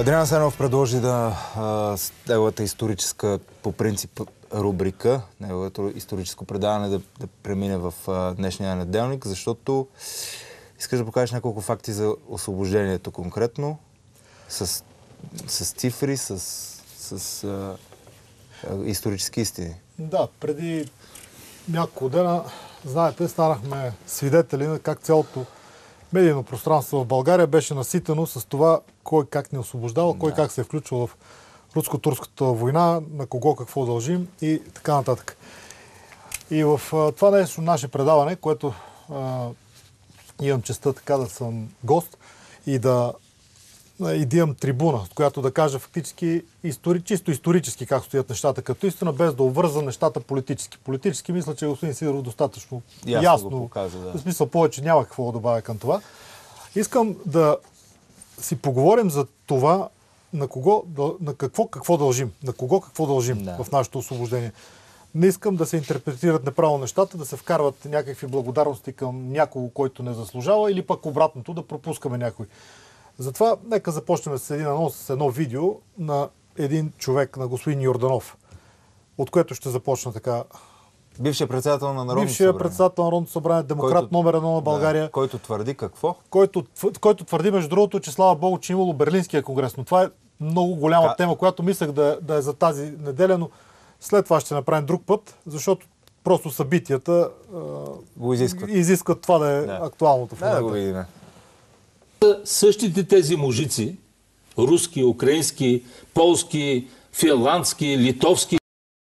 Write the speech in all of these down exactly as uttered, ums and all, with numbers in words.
Адриан Асенов предложи да а, неговата историческа, по принцип, рубрика, неговото историческо предаване да, да премине в а, днешния неделник, защото искаш да покажеш няколко факти за освобождението конкретно, с, с цифри, с, с а, а, исторически истини. Да, преди няколко дена, знаете, станахме свидетели на как цялото медийно пространство в България беше наситено с това кой как не освобождава, кой да. как се е включвал в руско-турската война, на кого какво дължим и така нататък. И в а, това нещо наше предаване, което а, имам честта така да съм гост и да, и да имам трибуна, с която да кажа фактически истори, чисто исторически как стоят нещата като истина, без да обвърза нещата политически. Политически мисля, че господин Сидоров достатъчно ясно, ясно го показа, да. В смисъл повече няма какво да добавя към това. Искам да си поговорим за това на кого, на какво, какво дължим, на кого какво дължим да. в нашето освобождение. Не искам да се интерпретират неправилно нещата, да се вкарват някакви благодарности към някого, който не заслужава, или пък обратното да пропускаме някой. Затова нека започнем с един анонс, с едно видео на един човек, на господин Йорданов, от което ще започна така. Бившия председател на Народното Бившия събрание. председател на Народното събрание, демократ който, номер едно на България. Да, който твърди какво? Който, който твърди, между другото, че слава Богу, че имало Берлинския конгрес. Но това е много голяма Ка... тема, която мислех да, да е за тази неделя, но след това ще направим друг път, защото просто събитията го изискват. изискват това да е да. актуалното в момента. Да, да го видим. Същите тези мужици, руски, украински, полски, финландски, литовски.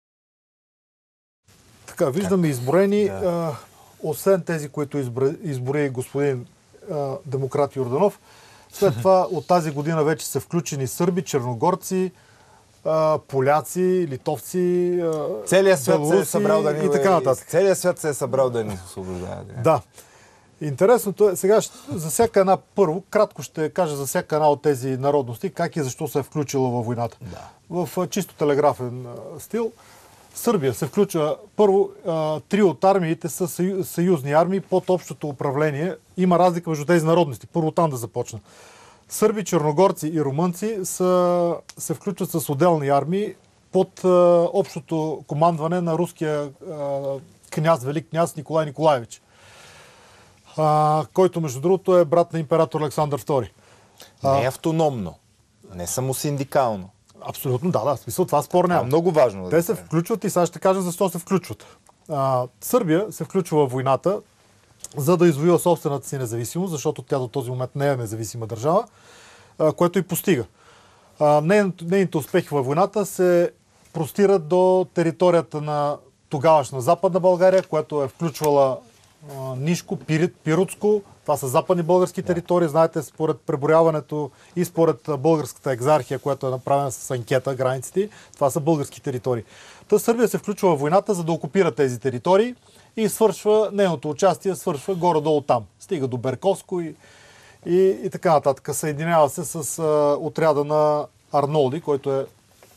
Така, виждаме изборени, да. а, освен тези, които избори, избори господин а, демократ Йорданов. След това от тази година вече са включени сърби, черногорци, а, поляци, литовци, а, целият свят се е събрал да ни, и така нататък. Целият свят се е събрал да ни освобождава. Да. Интересното е, сега за всяка една, първо, кратко ще кажа за всяка една от тези народности, как и защо се е включила във войната. Да. В чисто телеграфен стил. Сърбия се включва, първо, три от армиите са съюзни армии под общото управление. Има разлика между тези народности. Първо там да започна. Сърби, черногорци и румънци са, се включват с отделни армии под общото командване на руския княз, велик княз Николай Николаевич. А, който, между другото, е брат на император Александър втори. Не е автономно. Не само синдикално. Абсолютно, да, да. В смисъл, това спор няма. Много важно. Те да се включват и сега ще кажа защо се включват. А, Сърбия се включва в войната, за да извоюва собствената си независимост, защото тя до този момент не е независима държава, а, което и постига. А, нейните, нейните успехи във войната се простират до територията на тогавашна Западна България, която е включвала Нишко, Пирит, Пиротско. Това са западни български територии. Знаете, според преброяването и според българската екзархия, която е направена с анкета, границите, това са български територии. Та Сърбия се включва в войната, за да окупира тези територии и свършва, нейното участие свършва горе-долу там. Стига до Берковско и, и, и така нататък. Съединява се с а, отряда на Арнолди, който е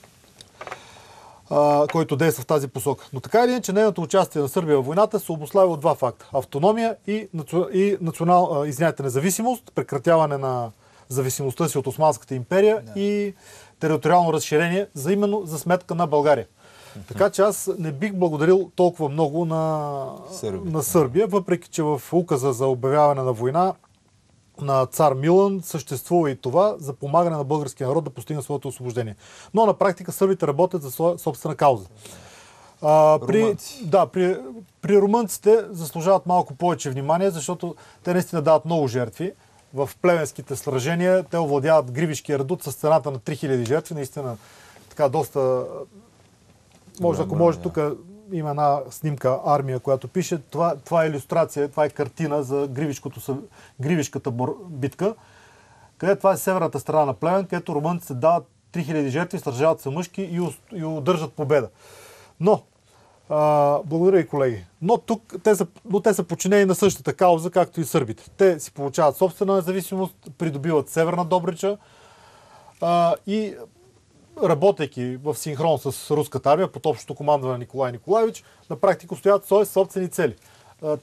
Uh, който действа в тази посока. Но така или иначе, нейното участие на Сърбия в войната се обуславя от два факта. Автономия и, и национал, uh, извиняйте, независимост, прекратяване на зависимостта си от Османската империя yeah. и териториално разширение, за именно за сметка на България. Mm-hmm. Така че аз не бих благодарил толкова много на Сърбия, на Сърбия, въпреки че в указа за обявяване на война на цар Милан съществува и това за помагане на българския народ да постигне своето освобождение. Но на практика сърбите работят за своя собствена кауза. А, при, да, при, при румънците заслужават малко повече внимание, защото те наистина дават много жертви. В племенските сражения те овладяват Гривишкия редут с цената на три хиляди жертви. Наистина така доста... Може, ако може, тук има една снимка армия, която пише. Това, това е илюстрация, това е картина за Гривишката битка, където това е северната страна на Плевен, където румънците дават три хиляди жертви, сражават се мъжки и, и удържат победа. Но, а, благодаря и колеги, но тук те са, но те са подчинени на същата кауза, както и сърбите. Те си получават собствена независимост, придобиват Северна Добрича а, и работейки в синхрон с руската армия под общото командване на Николай Николаевич, на практика стоят свои собствени цели. Там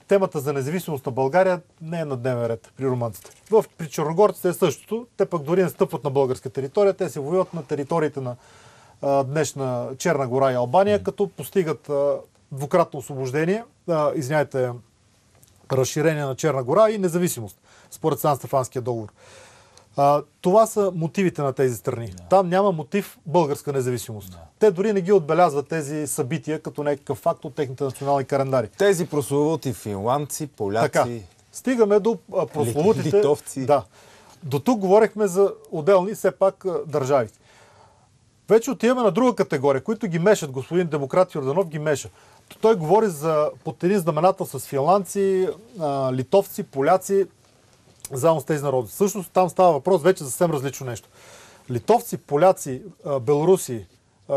темата за независимост на България не е на дневен ред при румънците. В, при черногорците е същото. Те пък дори не стъпват на българска територия. Те се воюват на териториите на а, днешна Черна гора и Албания, mm. като постигат а, двукратно освобождение, а, извиняйте, разширение на Черна гора и независимост, според Сан-Стефанския договор. А, това са мотивите на тези страни. Yeah. Там няма мотив българска независимост. Yeah. Те дори не ги отбелязват тези събития като някакъв факт от техните национални календари. Тези прословути финландци, поляци... Така. Стигаме до а, прословутите... Литовци. Да. До тук говорихме за отделни все пак а, държави. Вече отиваме на друга категория, които ги мешат. Господин Демократ Йорданов ги меша. Той говори за под един знаменател с финландци, а, литовци, поляци, заедно с тези народи. Всъщност там става въпрос вече за съвсем различно нещо. Литовци, поляци, белоруси,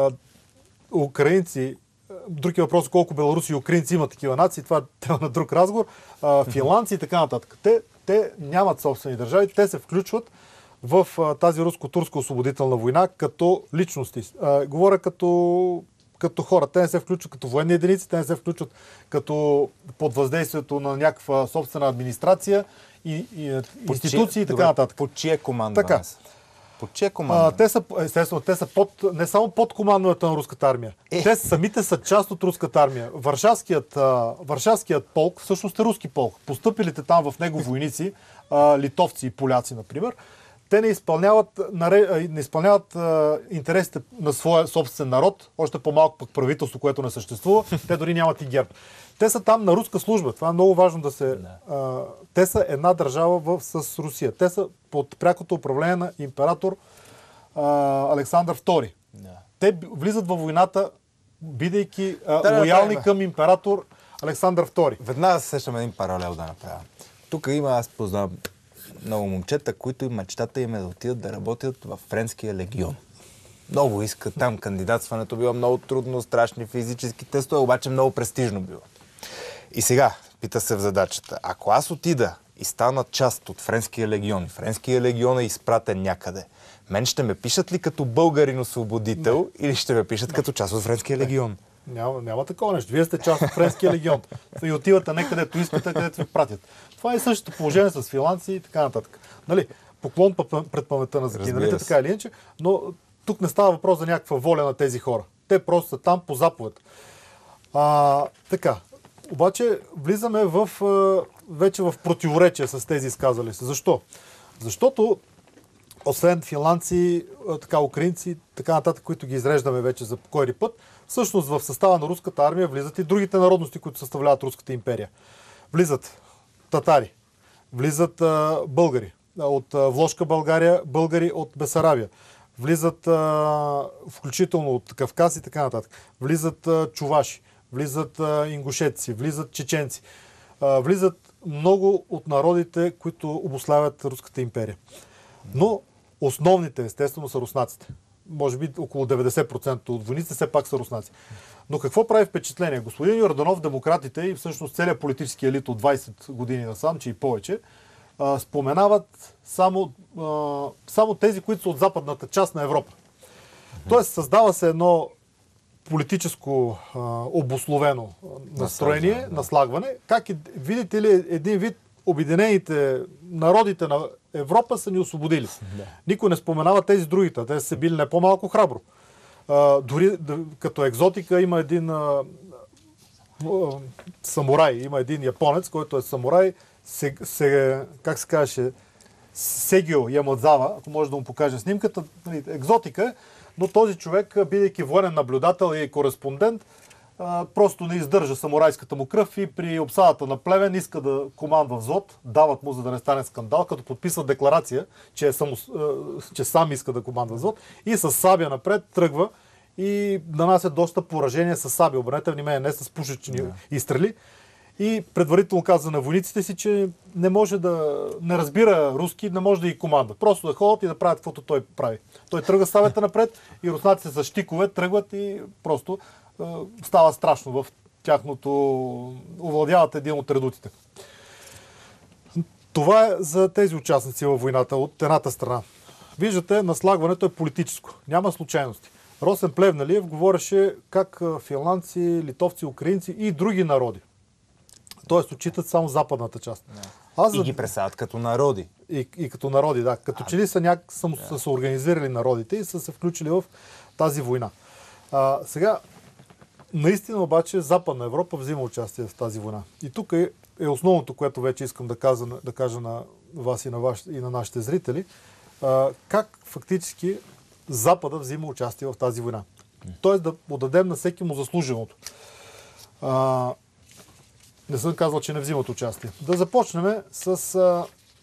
украинци, други въпрос колко белоруси и украинци имат такива нации, това е тема на друг разговор, финландци и така нататък. Те, те нямат собствени държави, те се включват в тази руско-турска освободителна война като личности. Говоря като, като хора. Те не се включват като военни единици, те не се включват като под въздействието на някаква собствена администрация и, и институции и така нататък. По чия команда? Така. По чия команда? А, те са, естествено, те са под, не само под командването на руската армия. Е. Те самите са част от руската армия. Варшавският, а, Варшавският полк всъщност е руски полк. Постъпилите там в него войници, а, литовци и поляци, например, те не изпълняват, не изпълняват а, интересите на своя собствен народ, още по-малко пък правителство, което не съществува. Те дори нямат и герб. Те са там на руска служба. Това е много важно да се... А, те са една държава в, с Русия. Те са под прякото управление на император а, Александър втори. Да. Те влизат във войната, бидейки а, да, лоялни да, към император Александър втори. Веднага се сещам един паралел да направя. Тук има, аз познавам много момчета, които и мечтата им е да отидат да работят в Френския легион. Много искат там. Кандидатстването било много трудно, страшни физически тестове, обаче много престижно било. И сега, пита се в задачата, ако аз отида и стана част от Френския легион, Френския легион е изпратен някъде, мен ще ме пишат ли като българин-освободител или ще ме пишат не. като част от Френския легион? Няма, няма такова нещо. Вие сте част от Френския легион и отивате не където искате, където ви пратят. Това е същото положение с финландци и така нататък. Нали, поклон пред паметта на загиналите, така или иначе, но тук не става въпрос за някаква воля на тези хора. Те просто са там по заповед. А, така, обаче влизаме в, вече в противоречие с тези изказали се. Защо? Защото освен финландци, така, украинци, така нататък, които ги изреждаме вече за кой път, всъщност в състава на руската армия влизат и другите народности, които съставляват Руската империя. Влизат татари, влизат а, българи от а, Вложка България, българи от Бесарабия, влизат а, включително от Кавказ и така нататък, влизат а, чуваши, влизат а, ингушетци, влизат чеченци, а, влизат много от народите, които обуславят Руската империя. Но основните, естествено, са руснаците. Може би около деветдесет процента от войниците все пак са руснаци. Но какво прави впечатление? Господин Йорданов, демократите и всъщност целият политически елит от двайсет години насам, че и повече, а, споменават само, а, само тези, които са от западната част на Европа. Тоест създава се едно политическо а, обусловено настроение, наслагване, да. наслагване. Как, видите ли, един вид обединените народите на Европа са ни освободили. Да. Никой не споменава тези другите. Те са били не по-малко храбро. А, дори да, като екзотика има един а, а, самурай, има един японец, който е самурай, се, се, как се казваше, Сегио Ямадзава, ако може да му покажа снимката, екзотика е, но този човек, бидейки военен наблюдател и кореспондент, просто не издържа самурайската му кръв и при обсадата на Плевен иска да командва взвод, дават му, за да не стане скандал, като подписва декларация, че, е само, че сам иска да командва взвод и с сабя напред тръгва и нанася доста поражения с сабя. Обърнете внимание, не с пушечни yeah. изстрели. И предварително казва на войниците си, че не може да не разбира руски, не може да ги командва. Просто да ходят и да правят каквото той прави. Той тръгва с сабята напред и руснаците с щикове тръгват и просто става страшно в тяхното... овладяват един от редутите. Това е за тези участници във войната от едната страна. Виждате, наслагването е политическо. Няма случайности. Росен Плевнелиев говореше как финландци, литовци, украинци и други народи Тоест отчитат само западната част. Да. Аз, и ги представят като народи. И, и като народи, да. Като а, че ли са, няк... са, да. са се организирали народите и са се включили в тази война. А, сега, наистина обаче Западна Европа взима участие в тази война. И тук е, е основното, което вече искам да кажа, да кажа на вас и на, ваш, и на нашите зрители. А, как фактически Запада взима участие в тази война. Тоест да отдадем на всеки му заслуженото. А, не съм казал, че не взимат участие. Да започнем с... А,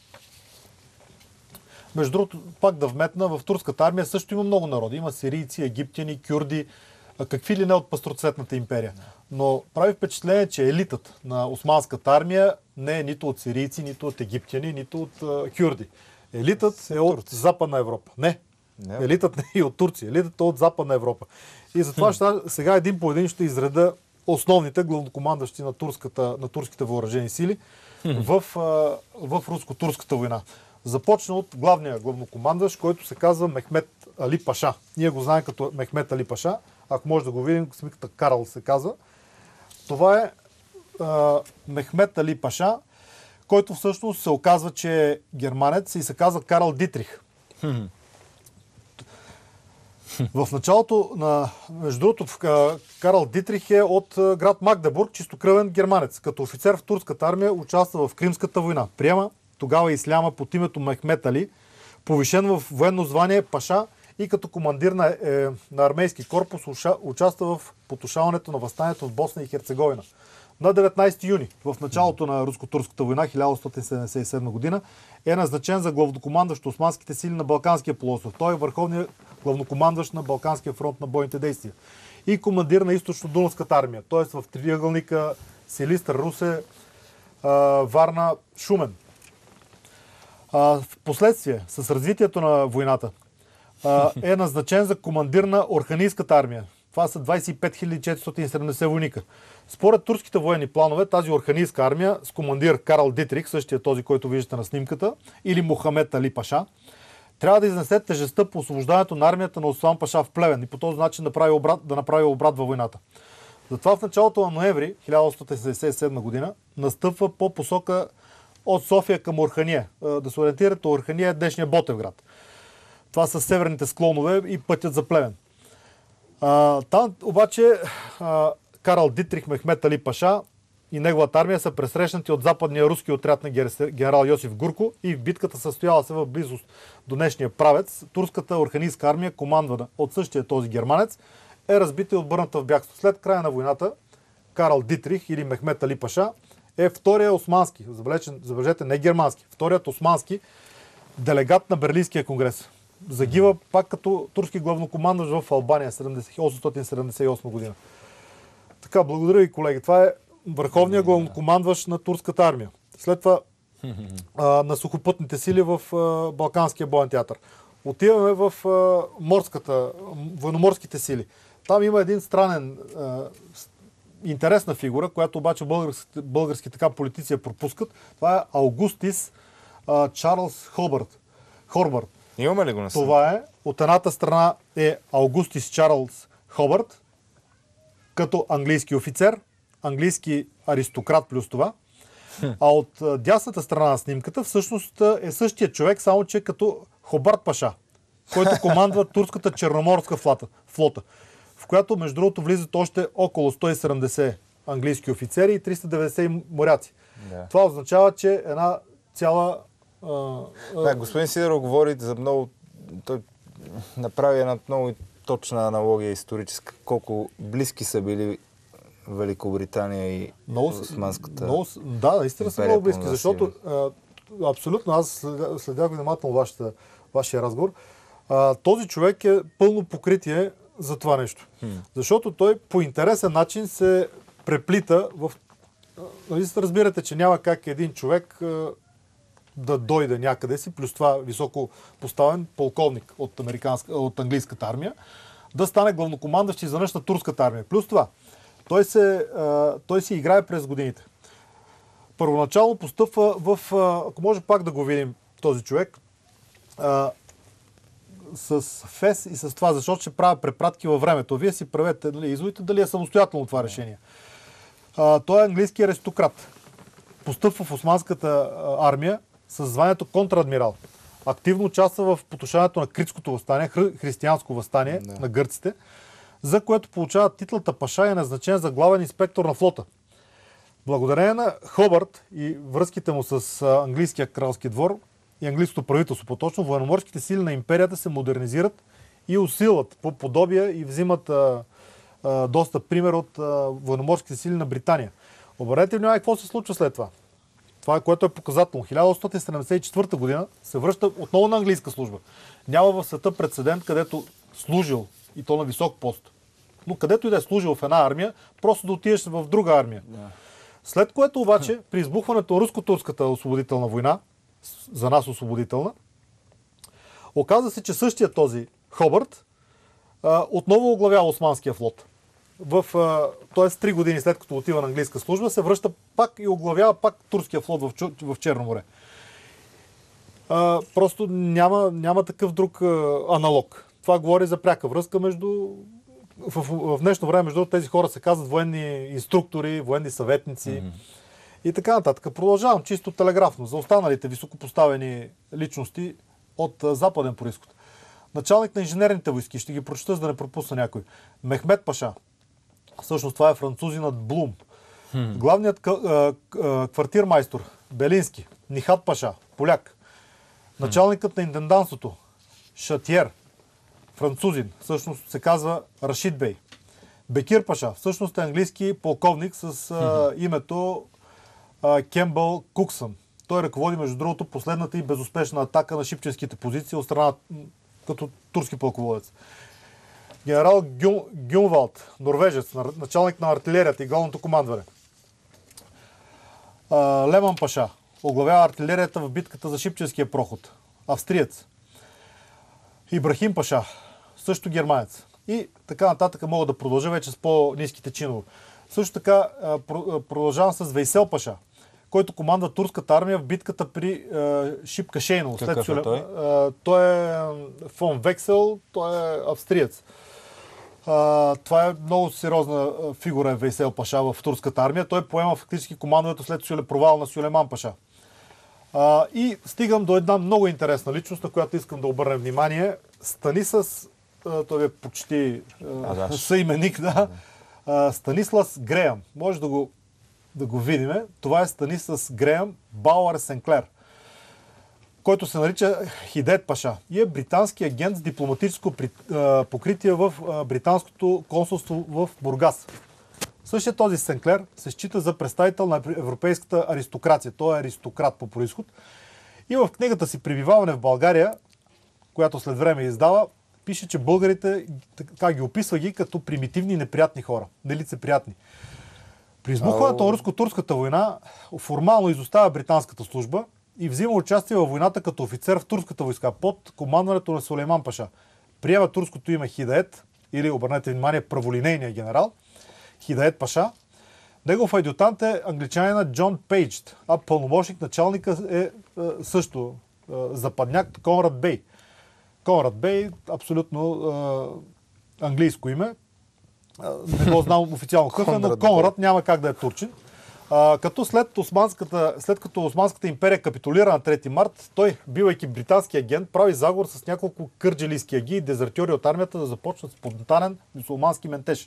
между другото, пак да вметна, в турската армия също има много народи. Има сирийци, египтяни, кюрди, какви ли не от пастроцветната империя. Но прави впечатление, че елитът на османската армия не е нито от сирийци, нито от египтяни, нито от а, кюрди. Елитът е от Западна Европа. Не. Не. Елитът не е и от Турция. Елитът е от Западна Европа. И затова ще, сега един по един ще изреда основните главнокомандващи на, турската, на турските въоръжени сили в, в руско-турската война. Започна от главния главнокомандващ, който се казва Мехмед Али Паша. Ние го знаем като Мехмед Али Паша. Ако може да го видим, смиката Карл се казва. Това е а, Мехмед Али Паша, който всъщност се оказва, че е германец и се казва Карл Дитрих. В началото на, между другото, Карл Дитрих е от град Магдебург, чистокръвен германец. Като офицер в турската армия участва в Кримската война. Приема тогава исляма под името Мехмед Али, повишен в военно звание Паша и като командир на, е, на армейски корпус участва в потушаването на въстанието в Босна и Херцеговина. На деветнайсети юни, в началото на руско-турската война, хиляда осемстотин седемдесет и седма година, е назначен за главнокомандващ османските сили на Балканския полуостров. Той е върховният главнокомандващ на Балканския фронт на бойните действия. И командир на източно-дунавската армия, т.е. в триъгълника Силистър, Русе, Варна, Шумен. В последствие, с развитието на войната, е назначен за командир на Орханийската армия. Това са двайсет и пет хиляди четиристотин и седемдесет войника. Според турските военни планове, тази Орханийска армия с командир Карл Дитрих, същия този, който виждате на снимката, или Мохамед Али Паша, трябва да изнесе тежестта по освобождаването на армията на Осман Паша в Плевен и по този начин да направи обрат, да направи обрат във войната. Затова в началото на ноември хиляда осемстотин седемдесет и седма година настъпва по посока от София към Орхания. Да се ориентирате, Орхания е днешния Ботевград. Това са северните склонове и пътят за Плевен. А, там обаче а, Карл Дитрих Мехмед Али Паша и неговата армия са пресрещнати от западния руски отряд на генерал Йосиф Гурко и в битката състояла се в близост до днешния Правец. Турската Орханийска армия, командвана от същия този германец, е разбита и отбърната в бягство. След края на войната Карл Дитрих или Мехмед Али Паша е втория османски, забележете, не германски, вторият османски делегат на Берлинския конгрес. Загива пак като турски главнокомандващ в Албания осемстотин седемдесет и осма година. Така, благодаря ви, колеги. Това е върховният главнокомандващ на турската армия. След това а, на сухопътните сили в а, Балканския боен театър. Отиваме в а, морската, военноморските сили. Там има един странен, а, интересна фигура, която обаче български, български така политици я пропускат. Това е Аугустис а, Чарлз Хобърт. Хорбърт. Имаме ли го на сън? Това е, от едната страна е Аугустис Чарлз Хобърт, като английски офицер, английски аристократ плюс това, а от дясната страна на снимката всъщност е същия човек, само че като Хобарт Паша, който командва турската черноморска флота, флота, в която между другото влизат още около сто и седемдесет английски офицери и триста и деветдесет моряци. Да. Това означава, че една цяла... Да, господин Сидеров говори за много... Той направи една много точна аналогия историческа. Колко близки са били Великобритания и много, османската много, да, наистина са много близки, защото а, абсолютно аз следях внимателно вашата, вашия разговор. А, този човек е пълно покритие за това нещо. Хм. Защото той по интересен начин се преплита в... Нали, разбирате, че няма как един човек а, да дойде някъде си, плюс това високо поставен полковник от, от английската армия, да стане главнокомандващ изведнъж на турската армия. Плюс това, той се, а, той си играе през годините. Първоначално постъпва в... А, ако може пак да го видим този човек, а, с ФЕС и с това, защото ще правя препратки във времето. Вие си правете, нали, изводите дали е самостоятелно това решение. А, той е английски аристократ. постъпва в османската армия с званието контрадмирал. Активно участва в потушаването на Критското въстание, хри- християнско въстание Да. на гърците, за което получава титлата паша и е назначен за главен инспектор на флота. Благодарение на Хобърт и връзките му с а, английския кралски двор и английското правителство по-точно, военноморските сили на империята се модернизират и усилват по подобия и взимат а, а, доста пример от а, военноморските сили на Британия. Обърнете внимание какво се случва след това. Това е което е показателно. хиляда осемстотин седемдесет и четвърта година се връща отново на английска служба. Няма в света прецедент, където служил и то на висок пост. Но където и да е служил в една армия, просто да отидеш в друга армия. Да. След което обаче, при избухването на руско-турската освободителна война, за нас освободителна, оказа се, че същия този Хобърт а, отново оглавява османския флот. В, т.е. три години след като отива на английска служба, се връща пак и оглавява пак турския флот в, Чу- в Черно море. А, просто няма, няма такъв друг а, аналог. Това говори за пряка връзка между... В, в, в днешно време между тези хора се казват военни инструктори, военни съветници mm-hmm. и така нататък. Продължавам чисто телеграфно за останалите високопоставени личности от а, западен происход. Началник на инженерните войски, ще ги прочета, за да не пропусна някой. Мехмед Паша. Всъщност това е французинът Блум. Hmm. Главният квартирмайстор Белински. Нихат Паша, поляк. Началникът на интендантството Шатиер, французин. Всъщност се казва Рашид Бей. Бекир Паша. Всъщност е английски полковник с hmm. името а, Кембъл Куксън. Той ръководи, между другото, последната и безуспешна атака на шипченските позиции от страна като турски пълководец. Генерал Гюн, Гюнвалд, норвежец, началник на артилерията и главното командване. А, Леман Паша, оглавява артилерията в битката за Шипченския проход. Австриец. Ибрахим Паша, също германец. И така нататък мога да продължа вече с по-ниските чинове. Също така а, продължавам с Вейсел Паша, който командва турската армия в битката при е, Шипкашейно. Какъв е той? Е, той е фон Вексел, той е австриец. Е, това е много сериозна фигура е Вейсел Паша в турската армия. Той поема фактически командването след Сюле, провал на Сюлейман Паша. Е, и стигам до една много интересна личност, на която искам да обърнем внимание. Станислас, е, той е почти е, съименник, да. Е, Станислас Греъм. Може да го да го видим. Това е Станислас Греъм Бауър Сенклер, който се нарича Хидет Паша и е британски агент с дипломатическо покритие в британското консулство в Бургас. Същия този Сенклер се счита за представител на европейската аристокрация. Той е аристократ по происход. И в книгата си "Пребиваване в България", която след време издава, пише, че българите така ги описва ги като примитивни и неприятни хора, нелицеприятни. При избухването на руско-турската война формално изостава британската служба и взима участие във войната като офицер в турската войска под командването на Сулейман Паша. Приема турското име Хидает, или обърнете внимание праволинейния генерал Хидает Паша. Негов адютант е англичанина Джон Пейдж, а пълномощник началника е, е също е, западняк Конрад Бей. Конрад Бей, абсолютно е, английско име. Не го знам официално какъв е, но Конрад няма как да е турчин. А, като след, османската, след като Османската империя капитулира на трети март, той, бивайки британски агент, прави заговор с няколко кърджалийски аги и дезертьори от армията да започнат спонтанен мюсулмански ментеж.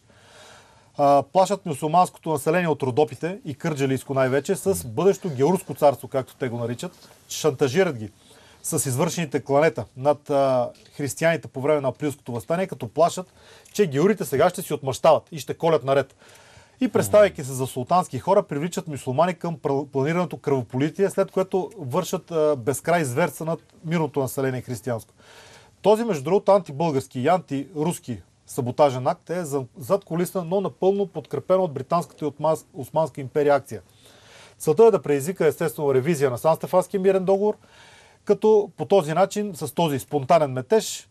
А, плашат мюсулманското население от родопите и кърджалийско най-вече с бъдещо геурско царство, както те го наричат. Шантажират ги с извършените кланета над а, християните по време на априлското въстание, като плашат, че геурите сега ще си отмъщават и ще колят наред. И представяйки се за султански хора, привличат мюсулмани към планираното кръвополитие, след което вършат а, безкрай зверства над мирното население християнско. Този, между другото, антибългарски и антируски саботажен акт е зад колисна, но напълно подкрепена от британската и Османска империя акция. Целта е да предизвика естествено ревизия на Сан-Стефанския мирен договор, като по този начин, с този спонтанен метеж,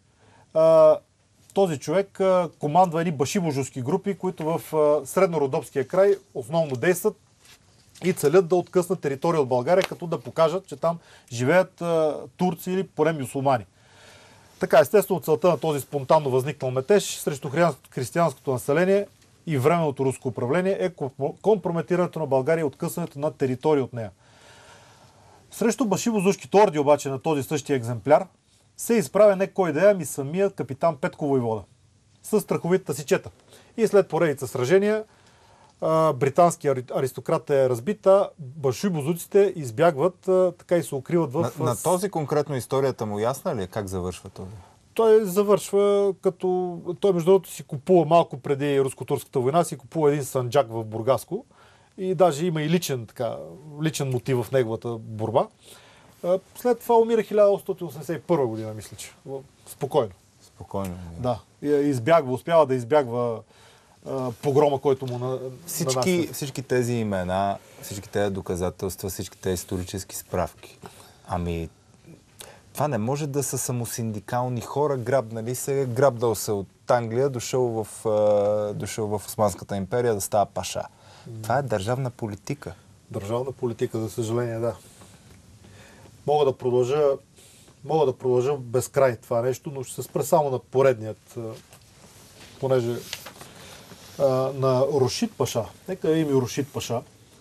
този човек командва едни башибожовски групи, които в среднородопския край основно действат и целят да откъснат територия от България, като да покажат, че там живеят турци или поне мюсулмани. Така, естествено, целта на този спонтанно възникнал метеж срещу християнското население и временното руско управление е компрометирането на България и откъсването на територия от нея. Срещу Башибозушките орди обаче на този същия екземпляр се изправя не кой да е, ами самият капитан Петко Войвода с страховитата си чета. И след поредица сражения британски аристократ е разбит, а башибозуците избягват, така и се укриват в... На, на този конкретно историята му ясна ли е как завършва този? Той завършва като... Той между другото си купува малко преди руско-турската война, си купува един санджак в Бургаско и даже има и личен, така, личен мотив в неговата борба. След това умира хиляда осемстотин осемдесет и първа година, мисля, че. Спокойно. Спокойно. Да. Избягва, успява да избягва погрома, който му на, всички, всички тези имена, всички тези доказателства, всички тези исторически справки. Ами, това не може да са самосиндикални хора, грабнали се, грабдал се от Англия, дошъл в, дошъл в Османската империя да става паша. Това е държавна политика. Държавна политика, за съжаление, да. Мога да продължа, мога да продължа безкрай това нещо, но ще се спра само на поредният, понеже на Рушид Паша. Нека име Рушид Паша.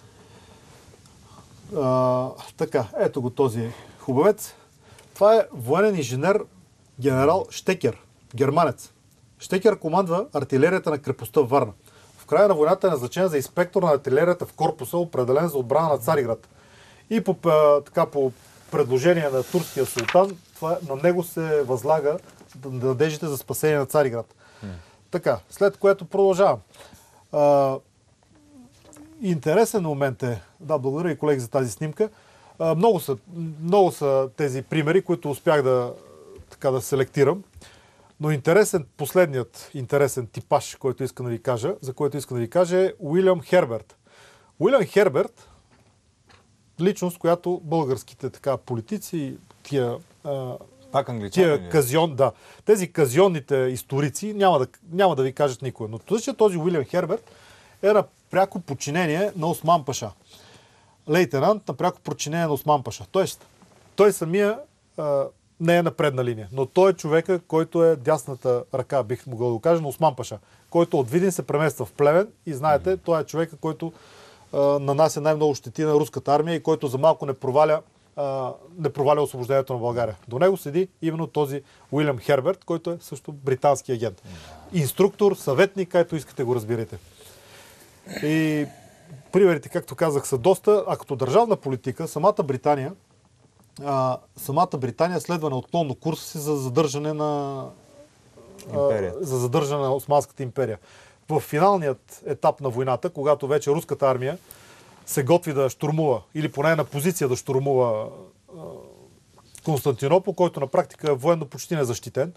А, така, ето го този хубавец. Това е военен инженер генерал Щекер, германец. Щекер командва артилерията на крепостта Варна. В края на войната е назначен за инспектор на артилерията в корпуса, определен за отбрана на Цариград. И по, така, по предложение на турския султан, това, на него се възлага надеждите за спасение на Цариград. Така, след което продължавам. А, интересен момент е, да, благодаря и колеги за тази снимка, а, много, са, много са тези примери, които успях да, така, да селектирам, но интересен, последният интересен типаж, който искам да ви кажа, за който искам да ви кажа е Уилям Херберт. Уилям Херберт, личност, която българските така, политици, тия... А, Пак англичани. Тия казион, да. Тези казионните историци няма да, няма да ви кажат никога. Но този Уилям Херберт е на пряко подчинение на Осман Паша. Лейтенант на пряко подчинение на Осман Паша. Тоест, той самия а, не е на предна линия, но той е човека, който е дясната ръка, бих могъл да го кажа, на Осман Паша, който от Видин се премества в Плевен и знаете, той е човека, който а, нанася най-много щети на руската армия и който за малко не проваля Uh, не проваля освобождението на България. До него седи именно този Уилям Херберт, който е също британски агент. Инструктор, съветник, както искате го разберете. И примерите, както казах, са доста, а като държавна политика, самата Британия а, самата Британия следва неотклонно курса си за задържане на а, за задържане на Османската империя. В финалният етап на войната, когато вече руската армия се готви да щурмува, или поне е на позиция да щурмува а, Константинопол, който на практика е военно почти незащитен.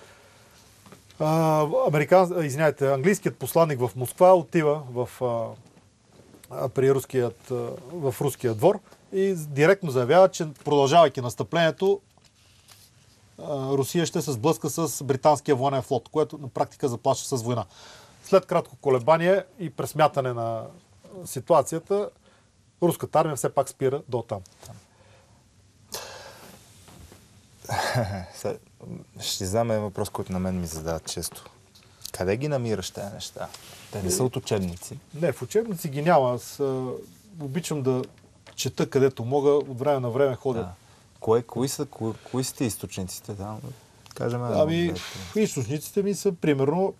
А, американ... Извиняйте, английският посланник в Москва отива в, а, при руският, а, в руския двор и директно заявява, че продължавайки настъплението, а, Русия ще се сблъска с британския военен флот, което на практика заплаща с война. След кратко колебание и пресмятане на ситуацията, руската армия все пак спира до там. Ще задаме въпрос, който на мен ми задават често. Къде ги намираш тези неща? Те не са от учебници. Не, в учебници ги няма. Аз а, обичам да чета където мога. От време на време ходя. Да. Кое, кои, са, кои, кои са източниците? Да, кажем, ами, източниците ми са, примерно,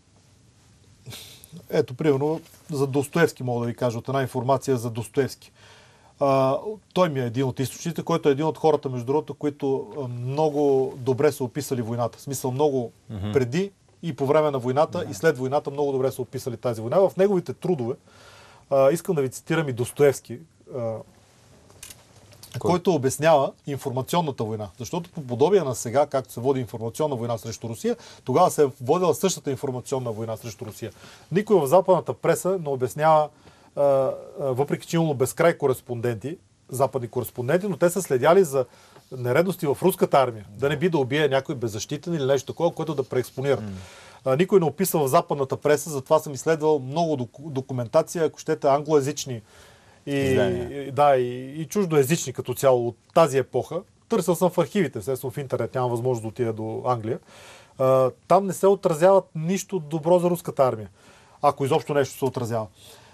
ето, примерно, за Достоевски мога да ви кажа, от една информация за Достоевски. А, той ми е един от източниците, който е един от хората, между другото, които много добре са описали войната. В смисъл, много mm-hmm. преди и по време на войната mm-hmm. и след войната много добре са описали тази война. В неговите трудове, а, искам да ви цитирам и Достоевски, а, Кой? който обяснява информационната война. Защото по подобие на сега, както се води информационна война срещу Русия, тогава се е водила същата информационна война срещу Русия. Никой в западната преса не обяснява, а, а, въпреки че имало безкрай кореспонденти, западни кореспонденти, но те са следяли за нередности в руската армия. Да не би да убие някой беззащитен или нещо такова, което да преекспонират. Mm. А, никой не описва в западната преса, затова съм изследвал много документация, ако щете, англоязични и, и, да, и, и чуждоязични като цяло от тази епоха. Търсил съм в архивите, естествено в интернет, няма възможност да отида до Англия. А, там не се отразяват нищо добро за руската армия. ако изобщо нещо се отразява.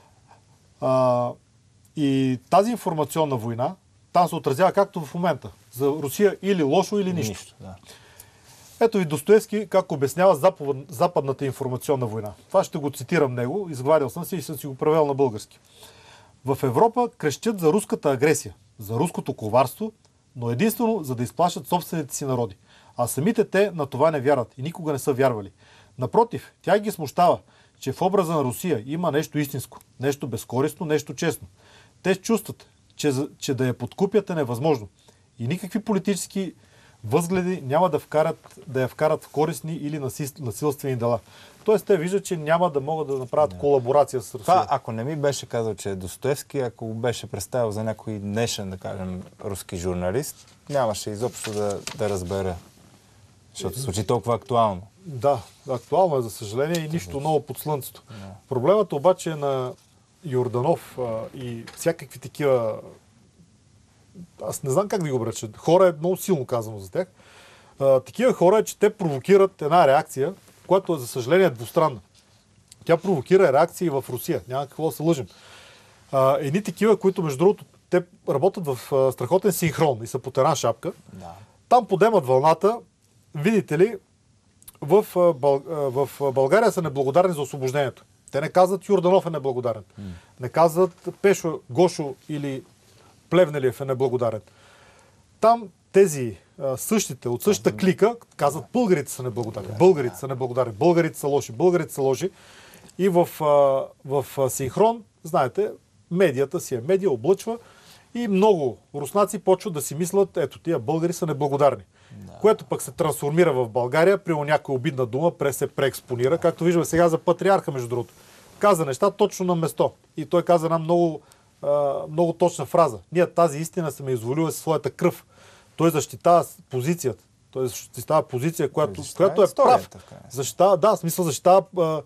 А, и тази информационна война, там се отразява както в момента. За Русия или лошо, или нищо. Нищо, да. Ето ви Достоевски как обяснява запад, западната информационна война. Това ще го цитирам него, изгварил съм си и съм си го превел на български. В Европа крещят за руската агресия, за руското коварство, но единствено за да изплашат собствените си народи. А самите те на това не вярват и никога не са вярвали. Напротив, тя ги смущава, че в образа на Русия има нещо истинско, нещо безкористно, нещо честно. Те чувстват, че, че да я подкупят е невъзможно. И никакви политически възгледи няма да, вкарат, да я вкарат в корисни или насилствени дела. Тоест те виждат, че няма да могат да направят колаборация с Русия. Това, ако не ми беше казал, че е Достоевски, ако го беше представил за някой днешен, да кажем, руски журналист, нямаше изобщо да, да разбера. Защото се случи толкова актуално. Да, актуално е, за съжаление, и нищо ново под слънцето. Да. Проблемът обаче е на Йорданов а, и всякакви такива, аз не знам как да ги обреча, хора е много силно казано за тях, а, такива хора е, че те провокират една реакция, която, за съжаление, е двустранна. Тя провокира реакции в Русия. Няма какво да се лъжим. А, едни такива, които, между другото, те работят в а, страхотен синхрон и са под една шапка. Да. Там подемат вълната. Видите ли, в, а, Бъл... а, в България са неблагодарни за освобождението. Те не казват Йорданов е неблагодарен. Mm. Не казват Пешо, Гошо или Плевнелиев е неблагодарен. Там тези а, същите, от същата клика, казват българите са неблагодарни. Българите са неблагодарни. Българите са лоши. Българите са лоши. И в, а, в а, синхрон, знаете, медията си е медия, облъчва и много руснаци почват да си мислят, ето тия българи са неблагодарни. Да. Което пък се трансформира в България, при някоя обидна дума през се преекспонира, както виждаме сега за патриарха, между другото. Каза неща точно на место. И той каза една много, а, много точна фраза. Ние тази истина сме изволили със своята кръв. Той защитава позицията. Той защитава позиция, която, която е прав. Защитава, да, в смисъл защитава. А,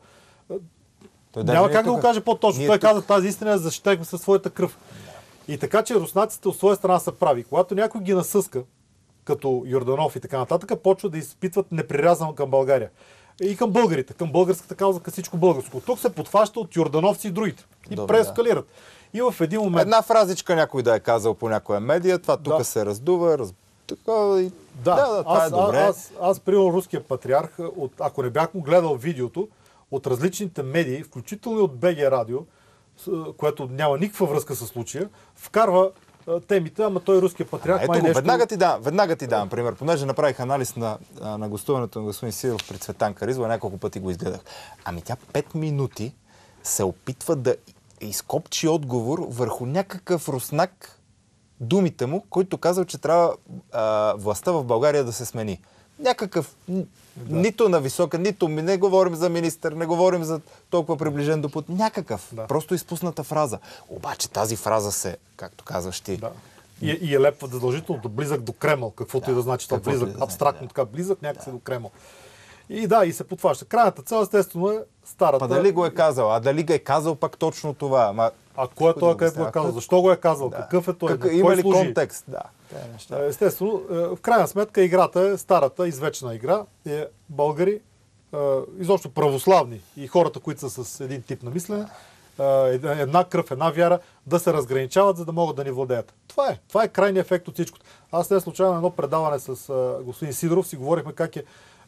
той няма как да го каже по-точно. Той тук... каза, тази истина е защитава със своята кръв. Да. И така, че руснаците от своя страна са прави. Когато някой ги насъска, като Йорданов и така нататък, почва да изпитват неприрязано към България. И към българите, към българската кауза, към всичко българско. Тук се подхваща от йордановци и другите. И добре, преескалират. Да. И в един момент... Една фразичка някой да е казал по някоя медия, това тук да. се раздува, раз... Така, и... Да, да, да това аз, е добре. Аз, аз, аз приемам руския патриарх, от, ако не бях му гледал видеото, от различните медии, включително и от БГ Радио, което няма никаква връзка с случая, вкарва темите, ама той руския патриарх. Ето го, нещо... веднага ти да, веднага ти давам пример. Понеже направих анализ на, на гостуването на господин Сидоров пред Цветан Каризова, няколко пъти го изгледах. Ами тя пет минути се опитва да изкопчи отговор върху някакъв руснак думите му, който казал, че трябва а, властта в България да се смени. Някакъв, да. нито на висока, нито ми не говорим за министър, не говорим за толкова приближен до Путин. Някакъв, да. просто изпусната фраза. Обаче тази фраза се, както казваш ти... Да. И, и е лепва задължително до близък до Кремъл, каквото да, и да значи това близък, да, абстрактно да. така, близък някакси да. до Кремъл. И да, и се потваща. Крайната цел, естествено, е старата... Па дали го е казал? А дали го е казал пак точно това? Ма... А кой е той, където го е казал? Защо го е казал? Да. Какъв е той? Как... Има ли служи? Контекст? Да. Естествено, в крайна сметка играта е старата, извечна игра. Е българи, изобщо православни и хората, които са с един тип на мислене, една кръв, една вяра, да се разграничават, за да могат да ни владеят. Това е. Това е крайният ефект от всичко. Аз не случайно на едно предаване с господин Сидоров си говорихме как е,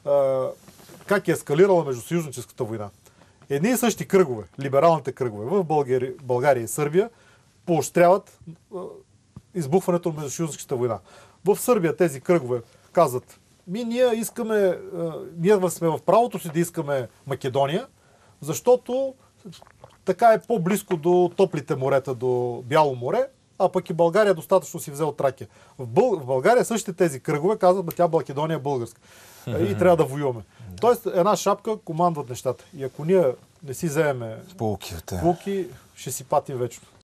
как е ескалирала между съюзническата война. Едни и същи кръгове, либералните кръгове в България, България и Сърбия поощряват избухването на междусъюзническата война. В Сърбия тези кръгове казват, ми ние искаме, ние сме в правото си да искаме Македония, защото така е по-близко до топлите морета, до Бяло море, а пък и България достатъчно си взе от Тракия. В, Бъл... в България същите тези кръгове казват, бе, тя Македония е българска. И трябва да воюваме. Тоест една шапка командват нещата. И ако ние не си вземем полки, полки ще си патим вечно.